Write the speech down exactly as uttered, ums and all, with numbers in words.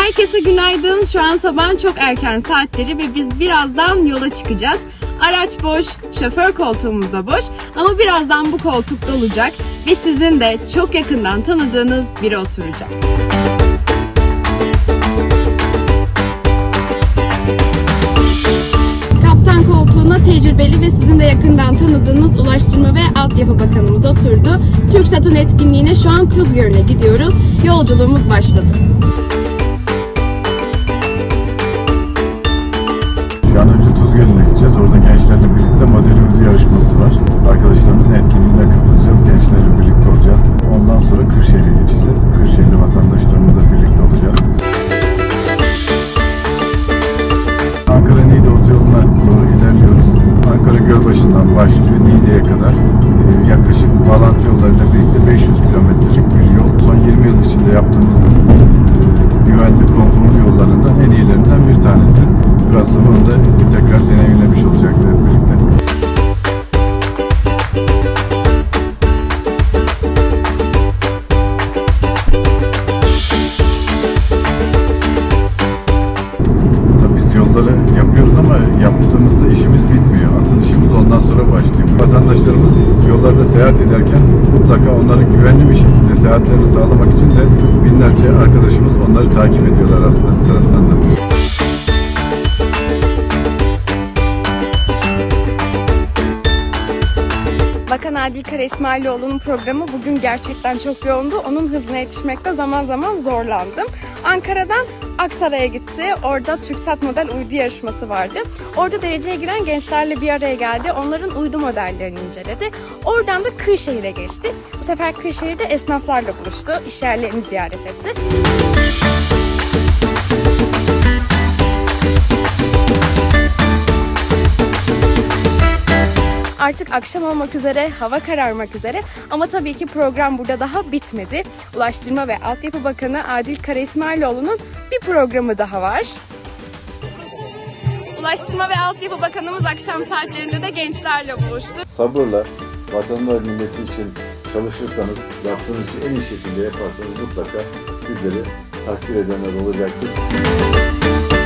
Herkese günaydın. Şu an sabahın çok erken saatleri ve biz birazdan yola çıkacağız. Araç boş, şoför koltuğumuz da boş ama birazdan bu koltuk dolacak ve sizin de çok yakından tanıdığınız biri oturacak. Kaptan koltuğuna tecrübeli ve sizin de yakından tanıdığınız Ulaştırma ve Altyapı Bakanımız oturdu. TürkSat'ın etkinliğine şu an Tuzgölü'ne gidiyoruz. Yolculuğumuz başladı. Şu an önce Tuzgölü'ne gideceğiz. Orada gençlerle birlikte model ödül yarışması var. Arkadaşlarımızın etkinliğine katılacağız. Gençlerle birlikte olacağız. Ondan sonra Kırşehir'e geçeceğiz. Kırşehirli vatandaşlarımızla birlikte olacağız. Ankara-Niğde otoyoluna doğru ilerliyoruz. Ankara Gölbaşı'ndan başlıyor Niğde'ye kadar. Ee, yaklaşık bağlantı yollarıyla birlikte beş yüz kilometrelik bir yol. Son yirmi yıl içinde yaptığımız e, güvenli, konforlu yollarından en iyilerinden bir tanesi. Biraz sonra onu da tekrar deneyimlemiş olacağız hep birlikte. Tabii biz yolları yapıyoruz ama yaptığımızda işimiz bitmiyor. Asıl işimiz ondan sonra başlıyor. Vatandaşlarımız yollarda seyahat ederken mutlaka onların güvenli bir şekilde seyahatlerini sağlamak için de binlerce arkadaşımız onları takip ediyorlar aslında bir taraftan da. Bakan Adil Kara İsmailoğlu'nun programı bugün gerçekten çok yoğundu. Onun hızına yetişmekte zaman zaman zorlandım. Ankara'dan Aksaray'a gitti. Orada TürkSat model uydu yarışması vardı. Orada dereceye giren gençlerle bir araya geldi. Onların uydu modellerini inceledi. Oradan da Kırşehir'e geçti. Bu sefer Kırşehir'de esnaflarla buluştu. İş yerlerini ziyaret etti. Artık akşam olmak üzere, hava kararmak üzere ama tabii ki program burada daha bitmedi. Ulaştırma ve Altyapı Bakanı Adil Kara İsmailoğlu'nun bir programı daha var. Ulaştırma ve Altyapı Bakanımız akşam saatlerinde de gençlerle buluştu. Sabırla vatanı ve milleti için çalışırsanız, yaptığınız işi en iyi şekilde yaparsanız mutlaka sizleri takdir edenler olacaktır.